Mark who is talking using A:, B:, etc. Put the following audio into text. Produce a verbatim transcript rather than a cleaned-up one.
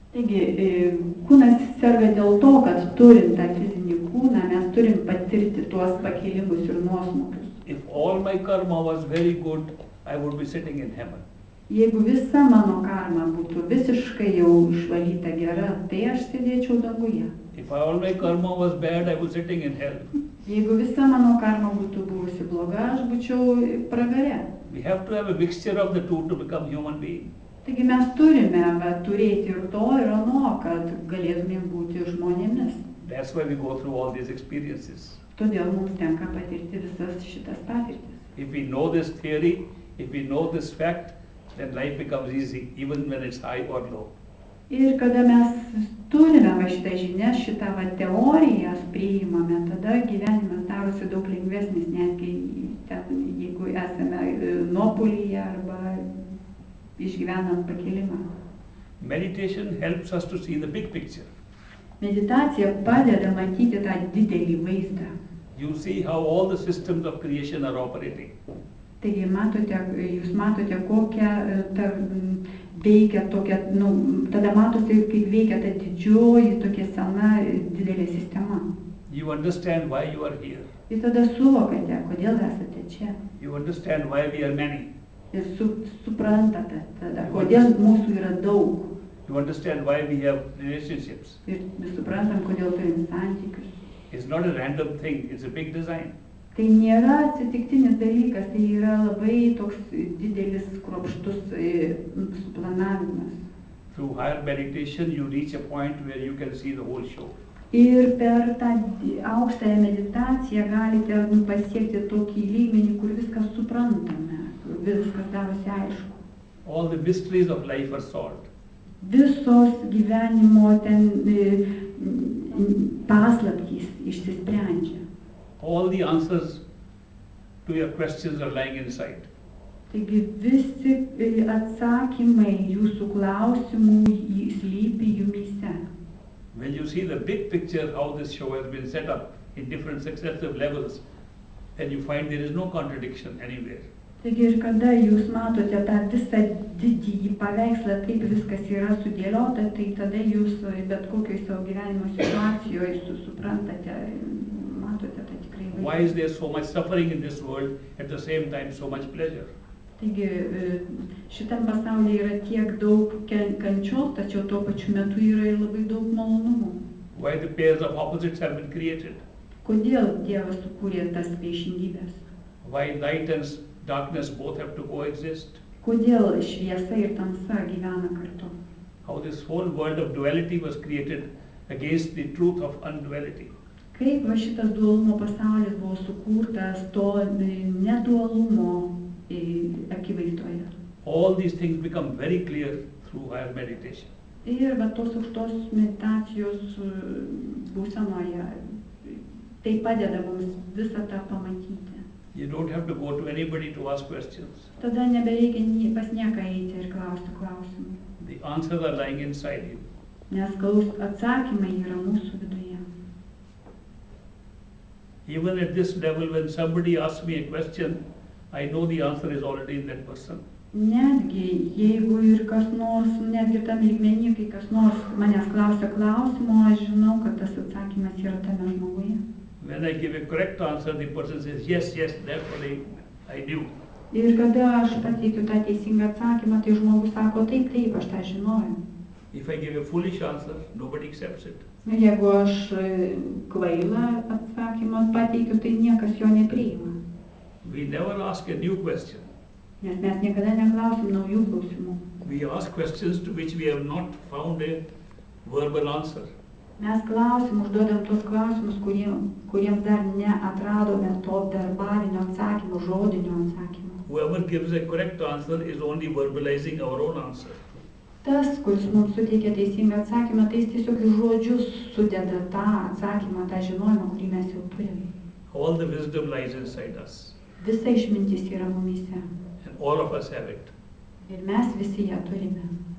A: Taigi, kūnas serga dėl to, kad turint tą fizinį kūną, mes turim patirti tuos pakilimus ir nuosmukius.
B: If all my karma was very good, I would be sitting in heaven.
A: Jeigu visa mano karma būtų visiškai jau išvalyta gera, tai aš sėdėčiau danguje.
B: If all my karma was bad, I was sitting in hell.
A: Jeigu visa mano karma būtų buvusi bloga, aš būčiau pragare.
B: We have to have a mixture of the two to become human being.
A: Taigi mes turime va, turėti ir to, ir ano, kad galėtumėm būti žmonėmis.
B: That's why we go through all these experiences.
A: Todėl mums tenka patirti visas šitas patirtis.
B: If we know this theory, if we know this fact, then life becomes easy, even when it's high or low.
A: Ir kada mes turime va šitą žinią, šitą va teoriją priimame, tada gyvenimas darosi daug lengvesnis, netgi ten, jeigu esame nuopuolyje arba išgyvenant pakilimą.
B: Meditation helps us to see the big picture.
A: Meditacija padeda matyti tą didelį vaizdą.
B: You see how all the systems of creation are operating.
A: Taigi matote, jūs matote, kokia ta veikia tokia, nu, tada matote, kaip veikia ta didžioji tokia sena didelė sistema.
B: You understand why you are here.
A: Ir tada suvokate, kodėl esate čia.
B: You understand why we are many.
A: Ir su, suprantate tada, kodėl mūsų yra daug.
B: You understand why we have relationships.
A: Ir suprantam, kodėl turim santykius.
B: It's not a random thing, it's a big design.
A: Tai nėra atsitiktinis dalykas, tai yra labai toks didelis kruopštus suplanavimas.
B: Through higher meditation, you reach a point where you can see the whole show.
A: Ir per tą aukštąją meditaciją galite nu, pasiekti tokį lygmenį, kur viskas suprantame, kur viskas darosi aišku.
B: All the mysteries of life are solved.
A: Visos gyvenimo ten paslaptys išsisprendžia.
B: All the answers to your questions are lying inside.
A: Taigi visi atsakymai jūsų klausimų slypi jumyse.
B: When you see the big picture, how this show has been set up in different successive levels, then you find there is no contradiction anywhere.
A: Taigi ir kada jūs matote tą visą didįjį paveikslą, kaip viskas yra sudėliota, tai tada jūs bet kokioj savo gyvenimo situacijoje suprantate, matote tą tikrai vaizdą.
B: Why is there so much suffering in this world, at the same time so much pleasure?
A: Taigi šitam pasaulyje yra tiek daug kančios, tačiau tuo pačiu metu yra ir labai daug malonumų.
B: Why the pairs of opposites have been created?
A: Kodėl Dievas sukūrė tas priešingybės?
B: Why light and darkness both have to coexist?
A: Kodėl šviesa ir tamsa gyvena kartu?
B: How this whole world of duality was created against the truth of unduality?
A: Kaip va šitas dualumo pasaulis buvo sukurtas to nedualumo akivaizdoje.
B: All these things become very clear through higher meditation.
A: Ir va tos aukštos meditacijos būsenoje tai padeda mums visą tą pamatyti.
B: You don't have to go to anybody to ask questions.
A: Tada nebereikia pas nieką eiti ir klausti klausimų.
B: The answers are lying inside you.
A: Nes atsakymai yra mūsų viduje.
B: Even at this level, when somebody asks me a question, I know the answer is already in that person.
A: Netgi jeigu ir kas nors, netgi tam lygmenį, kai kas nors manęs klausia klausimo, aš žinau, kad tas atsakymas yra tame žmoguje.
B: When I give a correct answer, the person says, yes, yes, that's what I, I knew.
A: Ir kada aš pateikiu tą teisingą atsakymą, tai žmogus sako, taip, taip, aš tą žinojau.
B: If I give a foolish answer, nobody accepts it.
A: Jeigu aš kvailą atsakymą pateikiu, tai niekas jo nepriima.
B: We never ask a new question.
A: Nes mes niekada neklausim naujų klausimų.
B: We ask questions to which we have not found a verbal answer.
A: Mes klausim, užduodam tos klausimus, kuriem, kuriems dar neatradome to verbalinio atsakymo, žodinio atsakymo.
B: Whoever gives a correct answer is only verbalizing our own answer.
A: Tas, kuris mums suteikia teisingą atsakymą, tai jis tiesiog į žodžius sudeda tą atsakymą, tą žinojimą, kurį mes jau turime.
B: All the wisdom lies inside us.
A: Visa išmintis yra mumyse.
B: And all of us have it.
A: Ir mes visi ją turime.